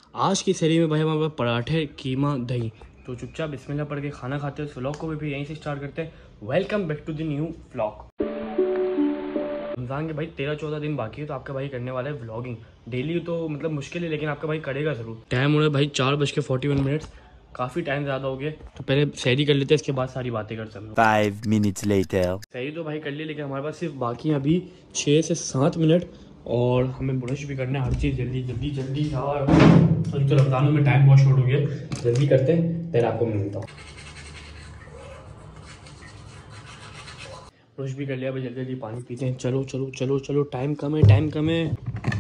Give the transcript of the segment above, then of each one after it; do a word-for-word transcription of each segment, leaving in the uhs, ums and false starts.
आज की सीरीज में भाई हमारे पास पराठे कीमा दही। तो चुपचाप बिस्मिल्लाह पढ़ के खाना खाते हैं। इस व्लॉग को भी, भी यहीं से स्टार्ट करते हैं। Welcome back to the new vlog. Ramzan के भाई तेरह चौदह दिन बाकी है, तो आपका भाई करने वाला है व्लॉगिंग डेली। तो मतलब मुश्किल है, लेकिन आपका भाई करेगा जरूर। टाइम हो रहा है भाई चार बज के फोर्टी वन मिनट्स काफ़ी टाइम ज़्यादा हो गया, तो पहले सैरी कर लेते हैं, इसके बाद सारी बातें करते हैं। फाइव मिनट्स लेटर सैरी तो भाई कर ली, लेकिन हमारे पास सिर्फ बाकी है अभी छः से सात मिनट, और हमें ब्रश भी करना है, हर चीज़ जल्दी जल्दी जल्दी यार। अभी तो रमज़ानों में टाइम बहुत शॉर्ट हो गया, जल्दी करते हैं, फिर आपको मिलता हूँ। ब्रश भी कर लिया भाई, जल्दी जल्दी पानी पीते हैं। चलो चलो चलो चलो, टाइम कम है, टाइम कम है।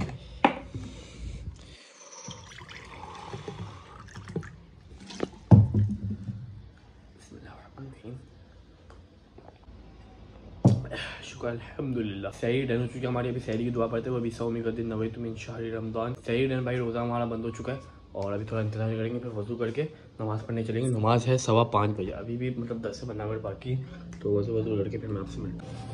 शुक्र अल्हम्दुलिल्लाह। सही डन हो चुकी है हमारी। अभी सैरी की दुआ पढ़ते हैं, वो अभी सौमी का दिन नवे तुम इन शहरी रमज़ान। सही डन भाई, रोज़ा हमारा बंद हो चुका है, और अभी थोड़ा इंतजार करेंगे, फिर वज़ू करके नमाज़ पढ़ने चलेंगे। नमाज़ है सवा पाँच बजे, अभी भी मतलब दस से पंद्रह मिनट बाकी, तो वज़ू वज़ू करके फिर मैं आपसे मिलता हूँ।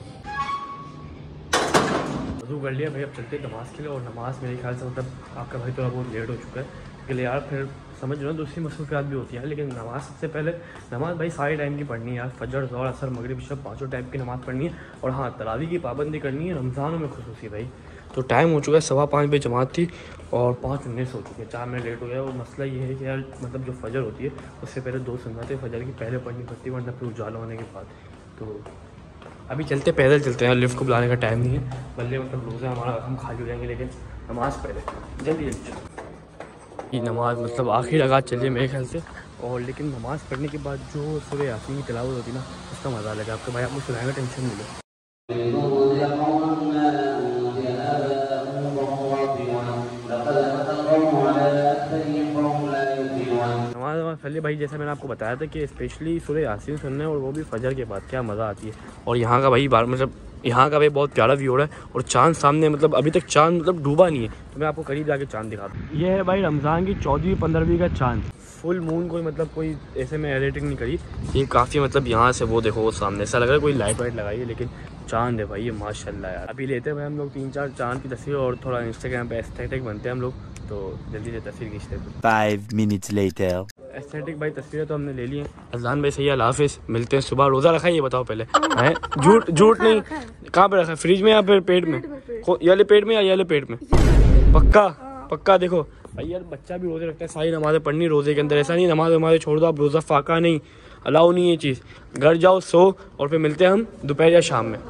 वज़ू कर लिया भाई, अब चलते नमाज़ के लिए। और नमाज़ मेरे ख्याल से मतलब आपका भाई थोड़ा बहुत लेट हो चुका है, इसलिए यार फिर समझ लो दूसरी मसरूफियात भी होती है, लेकिन नमाज़ सबसे पहले नमाज़ भाई सारे टाइम की पढ़नी है यार। फजर, ज़ोहर, असर, मगरिब, इशा पाँचों टाइम की नमाज़ पढ़नी है। और हाँ, तरावी की पाबंदी करनी है रमज़ानों में खुसूसी भाई। तो टाइम हो चुका है सवा पाँच बजे जमात थी, और पाँच उन्नीस हो चुकी है, चार मिनट लेट हो गया। और मसला ये है कि यार मतलब जो फजर होती है उससे पहले दो सुन्नतें फजर की पहले पढ़नी पड़ती है, वरना फिर उजाला होने के बाद। तो अभी चलते पैदल चलते हैं, लिफ्ट को बुलाने का टाइम नहीं है, बल्ले मतलब रोज़ा हमारा हम खाली हो जाएंगे, लेकिन नमाज़ पहले जल्दी जल्दी। ये नमाज़ मतलब आखिरी रकात चलिए मेरे ख्याल से। और लेकिन नमाज़ पढ़ने के बाद जो सूरह यासीन की तिलावत होती है ना, उसका मज़ा लगा। आपके भाई आपको सुनाएगा, टेंशन नहीं लो। नमाज़ नमाज़ पहले भाई जैसा मैंने आपको बताया था कि स्पेशली सूरह यासीन सुनना है, और वो भी फजर के बाद, क्या मज़ा आती है। और यहाँ का भाई बार मतलब यहाँ का भाई बहुत प्यारा व्यू हो रहा है, और चांद सामने, मतलब अभी तक चांद मतलब डूबा नहीं है, तो मैं आपको करीब जाके चांद दिखा दूँ। ये है भाई रमज़ान की चौदहवीं पंद्रहवीं का चांद। फुल मून कोई मतलब कोई ऐसे में एडिटिंग नहीं करी, ये काफ़ी मतलब यहाँ से वो देखो वो सामने ऐसा लग रहा है कोई लाइट वाइट लगाई है, लेकिन चांद है भाई ये माशाल्लाह यार। अभी लेते हैं भाई हम लोग तीन चार चांद की तस्वीर, और थोड़ा इंस्टाग्राम पे एस्थेटिक बनते हैं हम लोग, तो जल्दी से तस्वीर खींचते हैं। फाइव मिनट्स लेटर एस्थेटिक भाई तस्वीरें तो हमने ले ली हैं। अज़ान भाई सही, अल्लाह हाफ़िज़, मिलते हैं सुबह। रोज़ा रखा है ये बताओ पहले, है झूठ झूठ नहीं, कहाँ पे रखा है? फ्रिज में या फिर पेट में? ये वाले पेट में या ये वाले पेट में? पक्का पक्का। देखो भाई यार, बच्चा भी रोज़े रखता है, सारी नमाज़ें पढ़नी रोज़े के अंदर, ऐसा नहीं नमाज नमाज़ें छोड़ दो आप, रोज़ा फाका नहीं, अलाउ नहीं ये चीज़। घर जाओ, सो, और फिर मिलते हैं हम दोपहर या शाम में।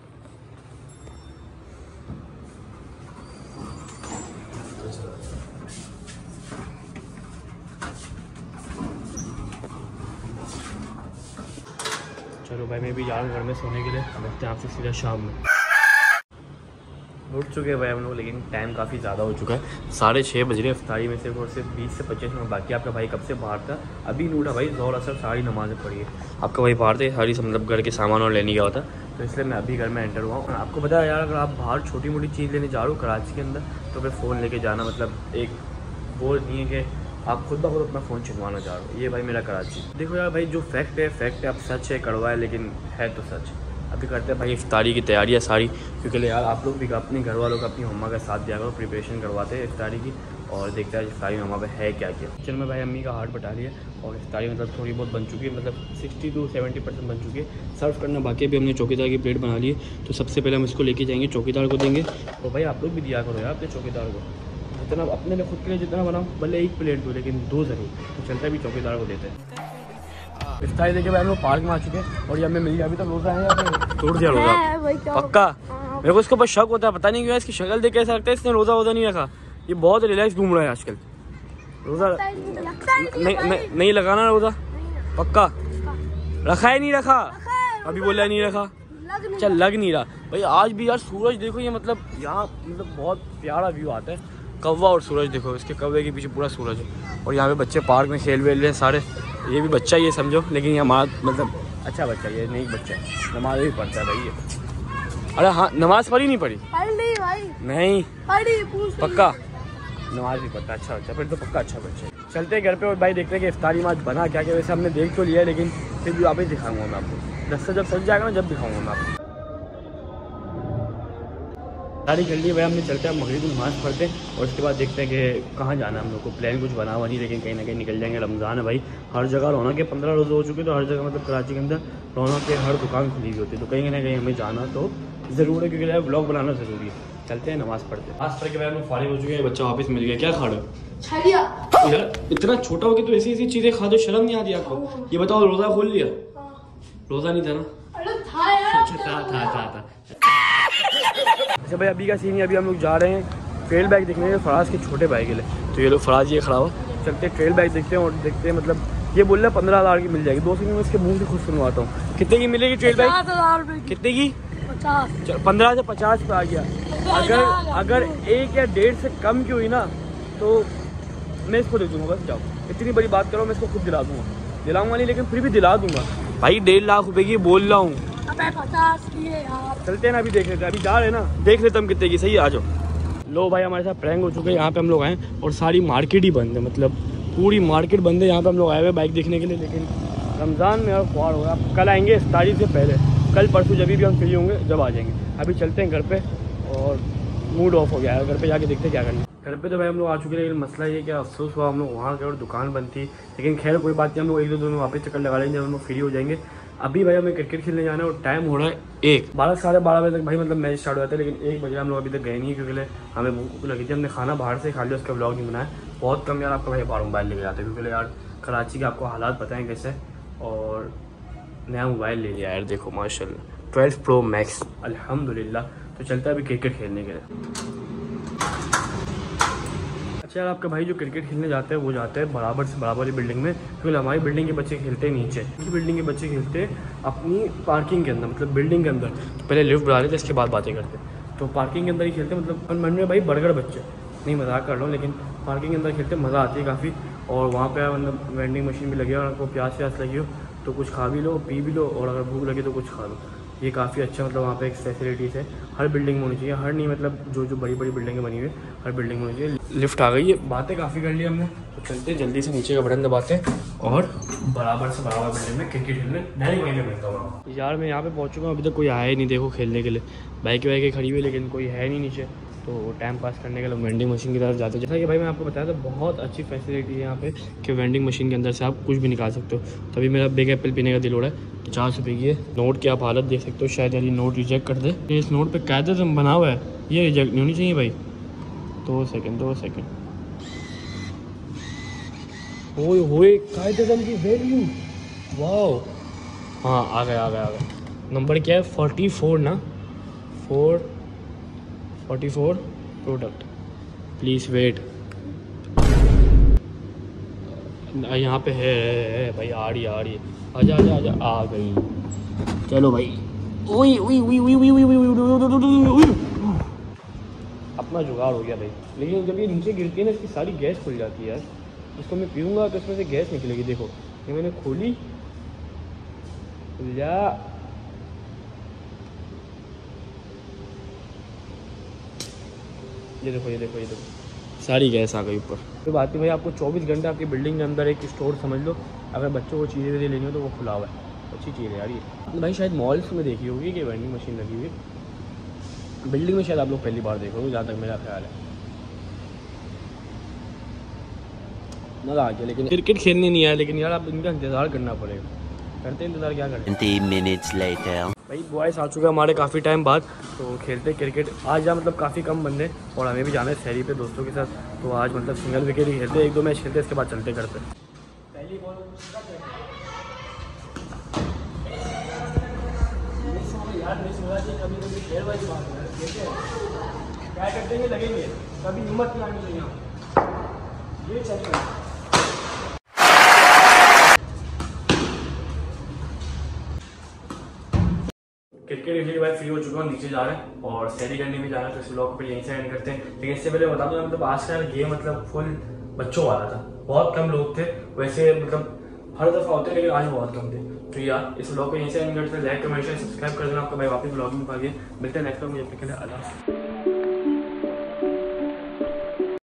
चलो भाई, मैं भी जा रहा हूँ घर में सोने के लिए, मिलते हैं आपसे सीधा शाम में। उठ चुके हैं भाई हम लोग, लेकिन टाइम काफ़ी ज़्यादा हो चुका है, साढ़े छः बज रहे हैं। इफ्तारी में सिर्फ और सिर्फ बीस से पच्चीस मिनट बाकी। आपका भाई कब से बाहर था, अभी नहीं उठा भाई। ज़ोहर असर सारी नमाज़ें पढ़ी है, आपका भाई बाहर थे, सारी मतलब घर के सामान और लेने गया होता, तो इसलिए मैं अभी घर में एंटर हुआ हूँ। आपको पता है यार, अगर आप बाहर छोटी मोटी चीज़ लेने जा रहे हो कराची के अंदर, तो फिर फ़ोन लेके जाना मतलब एक वो नहीं है कि आप खुद ब खुद अपना फ़ोन छिनवाना चाह रहे हो। ये भाई मेरा कराची। देखो यार भाई, जो फैक्ट है फैक्ट है, अब सच है, कड़वा है, लेकिन है तो सच। अभी करते हैं भाई इफ्तारी की तैयारियाँ सारी, क्योंकि यार आप लोग भी अपने घर वालों का, अपनी मम्मा का साथ दिया करो, प्रिपरेशन करवाते हैं इफ्तारी की, और देखते हैं इफ्तारी में हमारे है क्या क्या। किचन में भाई अम्मी का हाथ बटा लिया, और इफ्तारी मतलब थोड़ी बहुत बन चुकी है, मतलब सिक्सटी टू सेवेंटी परसेंट बन चुकी है। सर्व करना बाकी, भी हमने चौकीदार की प्लेट बना ली है, तो सबसे पहले हम इसको लेके जाएंगे, चौकीदार को देंगे। और भाई आप लोग भी दिया करो यार अपने चौकीदार को, जितना अपने लिए खुद के लिए जितना बनाओ, भले एक प्लेट दो, लेकिन दो ज़रूर, तो चलता भी चौकीदार को देते हैं। इफ्तारी देखे भाई हम लोग पार्क में आ चुके हैं, और ये हमें मिल गया। अभी तक रोज़ा है या फिर तोड़ दिया रोज़ा? पक्का। मेरे को इसको बस शक होता है, पता नहीं क्यों, इसकी शक्ल देख कैसा लगता है इसने रोज़ा वोज़ा नहीं रखा। ये बहुत रिलैक्स घूम रहा है आजकल। रोज़ा नहीं नहीं, नहीं लगाना रोज़ा? पक्का रखा है? नहीं रखा? अभी बोला नहीं रखा, चल लग नहीं रहा भाई। आज भी यार सूरज देखो, ये मतलब यहाँ मतलब बहुत प्यारा व्यू आता है। कौवा और सूरज देखो, इसके कौवे के पीछे पूरा सूरज है, और यहाँ पे बच्चे पार्क में खेल वेल रहे हैं सारे। ये भी बच्चा ये समझो, लेकिन ये हमारा मतलब अच्छा बच्चा, ये नहीं बच्चा है, नमाज भी पढ़ता है भाई ये। अरे हाँ, नमाज पढ़ी नहीं पढ़ी? नहीं भाई, नहीं पक्का नमाज भी पढ़ता है, अच्छा बच्चा, फिर तो पक्का अच्छा बच्चा है। चलते हैं घर पे, और भाई देखते हैं कि इफ्तारी में आज बना क्या क्या। वैसे हमने देख तो लिया, लेकिन फिर भी वापस दिखाऊंगा मैं आपको, दस से जब सज जाएगा ना, जब दिखाऊंगा मैं आपको। सारी कर ली भाई हमने, चलते हैं मगरिब की नमाज़ पढ़ते हैं और उसके बाद देखते हैं कि कहाँ जाना है हम लोग को। प्लान कुछ बना हुआ नहीं, लेकिन कहीं ना कहीं निकल जाएंगे। रमज़ान है भाई, हर जगह रौनक के पंद्रह रोज़ हो चुके, तो हर जगह मतलब कराची के अंदर रौनक के हर दुकान खुली हुई होती है, तो कहीं ना कहीं हमें जाना तो ज़रूर है, क्योंकि ब्लॉग बनाना ज़रूरी है। चलते हैं नमाज़ पढ़ते हैं। नमाज़ पढ़ के बाद हम फारिग हो चुके हैं, बच्चा वापस मिल गया। क्या खा रहे हो यार? इतना छोटा हो गया तो ऐसी ऐसी चीज़ें खा दो, शर्म नहीं आती आपको? ये बताओ, रोज़ा खोल लिया? रोज़ा नहीं था ना? अच्छा था था था था अच्छा भाई, अभी का सीन है, अभी हम लोग जा रहे हैं ट्रेल बैग देखने के फराज के छोटे भाई के लिए। तो ये लोग फराज ये खड़ा हुआ, चलते ट्रेल बैग देखते हैं और देखते हैं मतलब ये बोल रहे हैं पंद्रह हज़ार की मिल जाएगी। दो सेकंड में इसके मुंह से खुद सुनवाता हूँ। कितने की मिलेगी ट्रेल बैग? कितने की? पचास। पंद्रह से पचास पे आ गया। अगर अगर एक या डेढ़ से कम की हुई ना तो मैं इसको दे दूँगा। बस जाओ, इतनी बड़ी बात करो, मैं इसको खुद दिला दूँगा। दिलाऊँगा नहीं, लेकिन फिर भी दिला दूँगा भाई। डेढ़ लाख रुपए की बोल रहा हूँ। पचास की है यार। चलते हैं ना, अभी देख लेते हैं, अभी जा रहे हैं ना, देख लेते हम कितने की। सही, आ जाओ। लो भाई, हमारे साथ प्रैंक हो चुके हैं। यहाँ पे हम लोग आए और सारी मार्केट ही बंद है, मतलब पूरी मार्केट बंद है। यहाँ पे हम लोग आए हुए बाइक देखने के लिए, लेकिन रमज़ान में और ख्वार होगा। कल आएंगे इफ्तारी से पहले, कल परसों जब भी हम फ्री होंगे जब आ जाएंगे। अभी चलते हैं घर पे, और मूड ऑफ हो गया है, घर पे जाके देखते क्या करना। घर पे तो भाई हम लोग आ चुके हैं, लेकिन मसला ये क्या अफसोस हुआ, हम लोग वहाँ गए और दुकान बंद थी। लेकिन खैर कोई बात नहीं, हम लोग एक दो दिन में वापस चक्कर लगा लेंगे जब हम लोग फ्री हो जाएंगे। अभी भाई हमें क्रिकेट खेलने जाना है और टाइम हो रहा है एक बारह साढ़े बारह बजे तक भाई मतलब मैच स्टार्ट हो जाता है, लेकिन एक बजे हम लोग अभी तक गए नहीं, क्योंकि हमें भूख लगी थी। हमने खाना बाहर से खा लिया, उसका ब्लॉग नहीं बनाया। बहुत कम यार आपका भाई बाहर मोबाइल लेके जाते हैं, क्योंकि यार कराची के आपको हालात पता है कैसे। और नया मोबाइल ले लिया यार, देखो माशाल्लाह ट्वेल्व प्रो मैक्स अल्हम्दुलिल्लाह। तो चलता है अभी क्रिकेट खेलने के लिए। अच्छा यार, आपका भाई जो क्रिकेट खेलने जाता है वो जाता है बराबर से बराबर ही बिल्डिंग में, क्योंकि हमारी बिल्डिंग के बच्चे खेलते हैं नीचे, की बिल्डिंग के बच्चे खेलते हैं अपनी पार्किंग के अंदर, मतलब बिल्डिंग के अंदर। तो पहले लिफ्ट बुला लेते, इसके बाद बातें करते हैं। तो पार्किंग के अंदर ही खेलते, मतलब मन में भाई बर्गर बच्चे, नहीं मजाक कर लो, लेकिन पार्किंग के अंदर खेलते मज़ा आती है काफ़ी। और वहाँ पर मतलब वेंडिंग मशीन भी लगी है, और आपको प्यास व्यास लगी हो तो कुछ खा भी लो, पी भी लो, और अगर भूख लगे तो कुछ खा लो। ये काफ़ी अच्छा मतलब वहाँ पे एक फैसिलिटीज़ है, हर बिल्डिंग में होनी चाहिए। हर नहीं मतलब जो जो बड़ी बड़ी बिल्डिंगें बनी हुई है हर बिल्डिंग में होनी चाहिए। लिफ्ट आ गई है, बातें काफ़ी कर ली हमने, तो चलते जल्दी से नीचे का बटन दबाते हैं और बराबर से बराबर बिल्डिंग में क्रिकेट खेलने डायरेक्ट वहीं पे मिलता हूँ। यार मैं यहाँ पे पहुँच चुका हूँ, अभी तक कोई आया ही नहीं देखो खेलने के लिए। बाइक वाइकें खड़ी हुई, लेकिन कोई है नहीं नीचे, तो टाइम पास करने के लिए वेंडिंग मशीन की तरफ जाते हैं। जैसा कि भाई मैं आपको बताया था, बहुत अच्छी फैसिलिटी है यहाँ पे कि वेंडिंग मशीन के अंदर से आप कुछ भी निकाल सकते हो। तभी मेरा बिग एप्पल पीने का दिल हो रहा है। पचास रुपये की है नोट की, आप हालत देख सकते हो, शायद यार ये नोट रिजेक्ट कर दे। इस नोट पे कायदे से बना हुआ है, ये रिजेक्ट नहीं होनी चाहिए भाई। दो सेकेंड दो सेकेंड ओए होए, कायदे की वैल्यू, वाह। हाँ आ गया आ गया आ गया। नंबर क्या है? फोर्टी फोर ना, four forty four product, please wait. यहाँ पे है, है, है भाई, आ रही आ रही है, आजा आजा आजा, आ गई। चलो भाई, ओई ओई ओई ओई ओई ओई ओई, अपना जुगाड़ हो गया भाई। लेकिन जब ये नीचे गिरती है ना, इसकी सारी गैस खुल जाती है यार। इसको मैं पीऊँगा तो इसमें से गैस निकलेगी। देखो ये मैंने खोली, या ये देखो ये देखो ये देखो सारी गैस आ गई ऊपर। तो बात नहीं भाई, आपको चौबीस घंटे आपकी बिल्डिंग के अंदर एक स्टोर समझ लो। अगर बच्चों को चीज़ें लेनी हो तो वो खुला हुआ है, अच्छी चीज़ है यार ये। तो भाई शायद मॉल्स में देखी होगी कि वेंडिंग मशीन लगी हुई है, बिल्डिंग में शायद आप लोग पहली बार देखोगे, जहाँ तक मेरा ख्याल है। मज़ा आ गया, लेकिन क्रिकेट खेलने नहीं आया, लेकिन यार आप इनका इंतज़ार करना पड़ेगा। करते इंतज़ार, क्या करें। ट्वेंटी मिनट्स लेटर भाई बॉयस आ चुका है हमारे काफ़ी टाइम बाद, तो खेलते क्रिकेट आज यहाँ मतलब काफ़ी कम बंदे, और हमें भी जाना है शहरी पे दोस्तों के साथ। तो आज मतलब सिंगल विकेट ही खेलते, एक दो मैच खेलते, इसके बाद चलते घर पे। पहली बॉल यार मिस हुआ कि कभी कभी खेल वाली बात है, क्या करते हैं लगेंगे, कभी हिम्मत नहीं आनी चाहिए। ये चेक करें, क्रिकेट खेलने के बाद फ्री हो चुका हूँ, नीचे जा रहे हैं और सैरी करने भी जा रहे हैं। तो इस ब्लॉग को यहीं से एंड करते हैं। लेकिन इससे पहले बता दूँ, मतलब आज का गेम मतलब फुल बच्चों वाला था, बहुत कम लोग थे। वैसे मतलब हर दफ़ा होते हैं, लेकिन आज बहुत कम थे। तो यार इस ब्लॉग को यहीं से एंड करते हैं। लाइक कमेंट शेयर सब्सक्राइब कर देना। आपका भाई वापस ब्लॉगिंग में आ गया। मिलते हैं नेक्स्ट ब्लॉग में, जब तक के लिए अल्लाह।